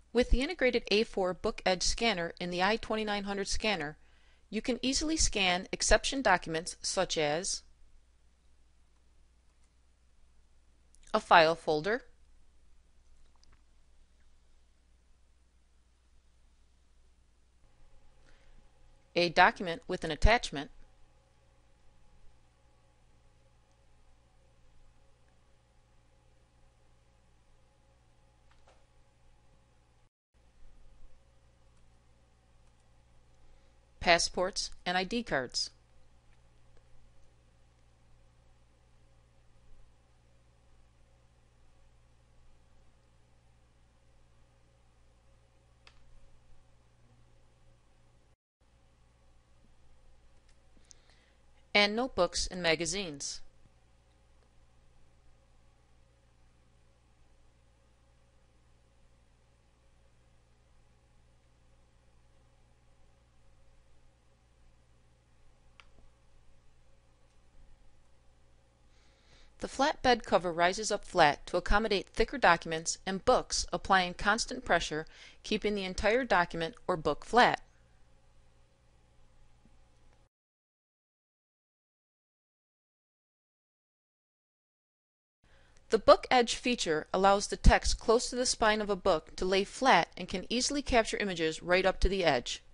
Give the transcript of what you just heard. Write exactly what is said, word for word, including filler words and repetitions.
With the integrated A four book edge scanner in the i twenty-nine hundred scanner, you can easily scan exception documents such as a file folder, a document with an attachment, passports, and I D cards. And notebooks and magazines. The flatbed cover rises up flat to accommodate thicker documents and books, applying constant pressure, keeping the entire document or book flat. The book edge feature allows the text close to the spine of a book to lay flat and can easily capture images right up to the edge.